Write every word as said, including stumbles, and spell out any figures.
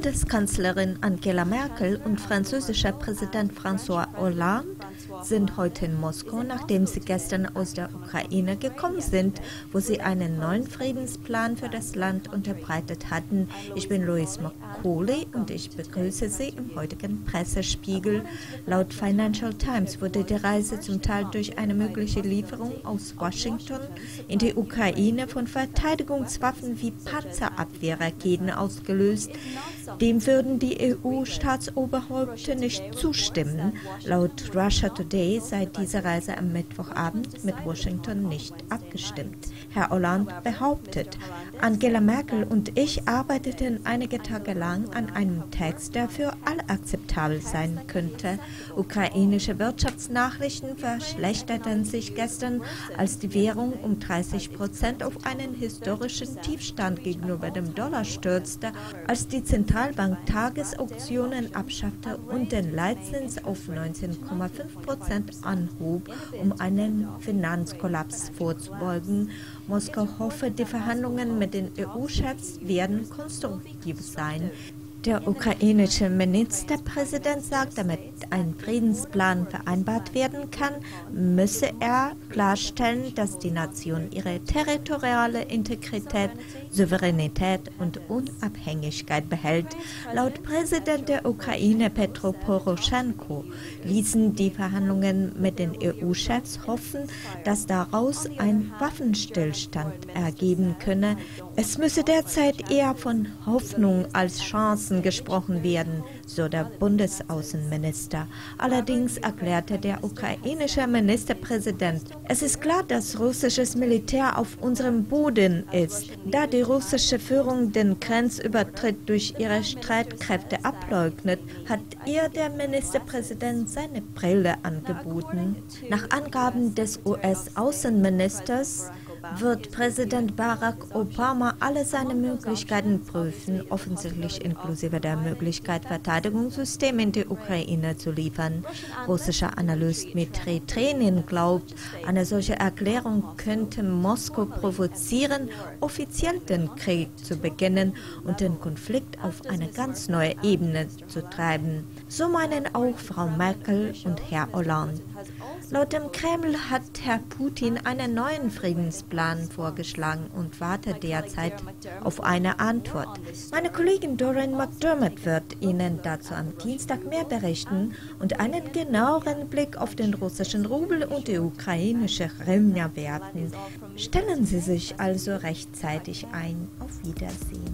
Bundeskanzlerin Angela Merkel und französischer Präsident François Hollande sind heute in Moskau, nachdem sie gestern aus der Ukraine gekommen sind, wo sie einen neuen Friedensplan für das Land unterbreitet hatten. Ich bin Louise Macaulay und ich begrüße Sie im heutigen Pressespiegel. Laut Financial Times wurde die Reise zum Teil durch eine mögliche Lieferung aus Washington in die Ukraine von Verteidigungswaffen wie Panzerabwehrraketen ausgelöst. Dem würden die E U-Staatsoberhäupter nicht zustimmen. Laut Russia Today sei diese Reise am Mittwochabend mit Washington nicht abgestimmt. Herr Hollande behauptet, Angela Merkel und ich arbeiteten einige Tage lang an einem Text, der für alle akzeptabel sein könnte. Ukrainische Wirtschaftsnachrichten verschlechterten sich gestern, als die Währung um dreißig Prozent auf einen historischen Tiefstand gegenüber dem Dollar stürzte, als die Zentralbank Tagesauktionen abschaffte und den Leitzins auf neunzehn Komma fünf Prozent anhob, um einen Finanzkollaps vorzubeugen. Moskau hoffe, die Verhandlungen mit den E U-Chefs werden konstruktiv sein. Der ukrainische Ministerpräsident sagt, damit ein Friedensplan vereinbart werden kann, müsse er klarstellen, dass die Nation ihre territoriale Integrität, Souveränität und Unabhängigkeit behält. Laut Präsident der Ukraine Petro Poroschenko ließen die Verhandlungen mit den E U-Chefs hoffen, dass daraus ein Waffenstillstand ergeben könne. Es müsse derzeit eher von Hoffnung als Chancen gesprochen werden, so der Bundesaußenminister. Allerdings erklärte der ukrainische Ministerpräsident, es ist klar, dass russisches Militär auf unserem Boden ist. Da die russische Führung den Grenzübertritt durch ihre Streitkräfte ableugnet, hat ihr der Ministerpräsident seine Brille angeboten. Nach Angaben des U S-Außenministers wird Präsident Barack Obama alle seine Möglichkeiten prüfen, offensichtlich inklusive der Möglichkeit, Verteidigungssysteme in die Ukraine zu liefern. Russischer Analyst Dmitri Trenin glaubt, eine solche Erklärung könnte Moskau provozieren, offiziell den Krieg zu beginnen und den Konflikt auf eine ganz neue Ebene zu treiben. So meinen auch Frau Merkel und Herr Hollande. Laut dem Kreml hat Herr Putin einen neuen Friedensplan vorgeschlagen und wartet derzeit auf eine Antwort. Meine Kollegin Doreen McDermott wird Ihnen dazu am Dienstag mehr berichten und einen genaueren Blick auf den russischen Rubel und die ukrainische Hryvnia werfen. Stellen Sie sich also rechtzeitig ein. Auf Wiedersehen.